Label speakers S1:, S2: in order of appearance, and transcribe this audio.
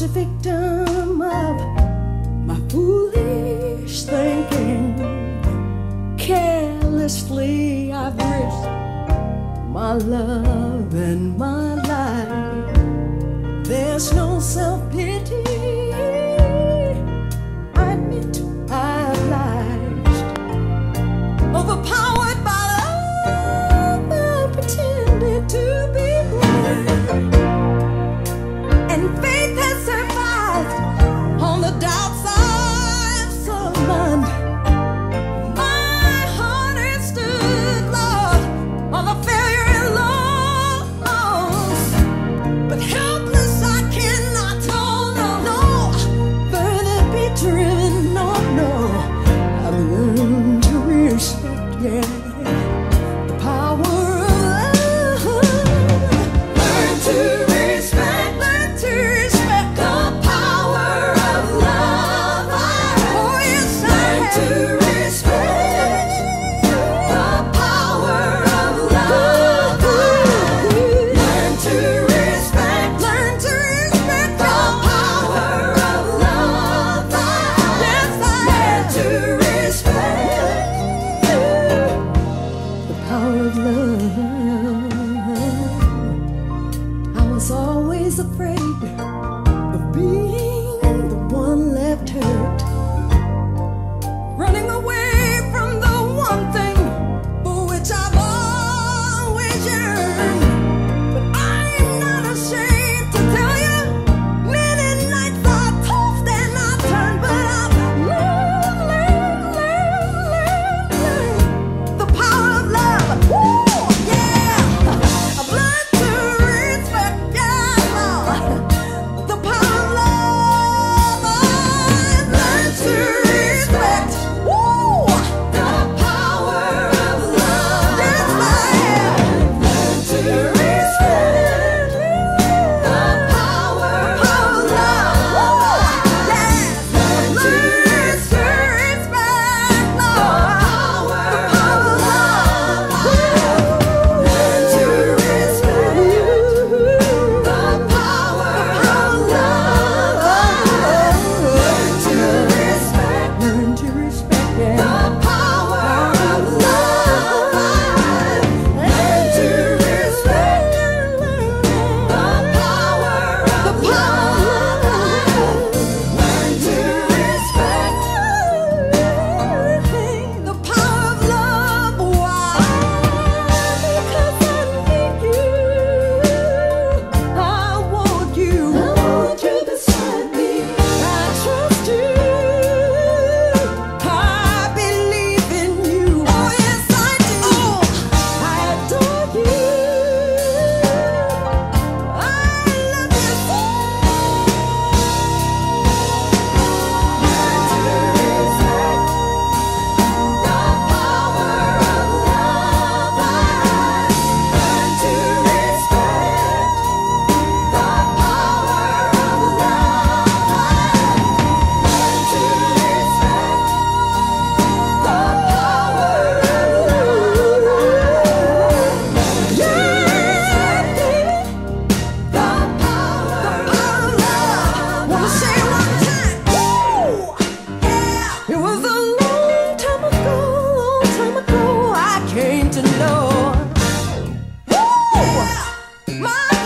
S1: was a victim of my foolish thinking. Carelessly I've risked my love and my life. There's no self-pity, I admit I've lied. Overpowered by love, I pretended to be blind. And faith has survived on the doubts I've summoned. My heart has stood, Lord, on the failure and loss. But helpless I cannot, no, further be driven, no. I've learned to respect, yeah, the power of love. Learn to respect the power of love. Oh yes, learn to respect the power of love. Learn to respect the power of love. Yes, learn to respect the power of love. I was always afraid of being the one left hurt, running away from the one thing for which I've always yearned. But I'm not ashamed to tell you, many nights I tossed and I turned, but I've learned the power of love. Woo, yeah, I've learned to respect, yeah, Lord, the power of love. I've learned to respect, woo, the power of love. Yes, I have learned to respect the power of love. Yes, learned to respect, Lord, the power of love. Learn to respect the power of love. Learn to respect the power of love. Learn to respect the power of love. Learn to respect the power of love. Why? Because I need you. I want you. Beside me. I trust you. I believe in you. Oh yes, I do. I adore you. I love you so. Learn to respect the power of love. Learn to respect the power of love. Learn to respect the power of love. Yeah, baby, the power of love. Wanna say it one time? Woo! Yeah, it was a long time ago, I came to know. Woo! My